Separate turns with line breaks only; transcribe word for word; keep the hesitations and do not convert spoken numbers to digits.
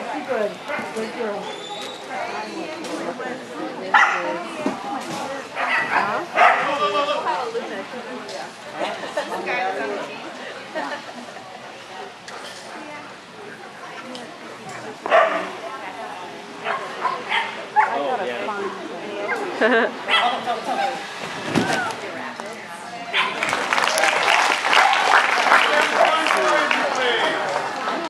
Oh, she's good. Good girl.
I gotta find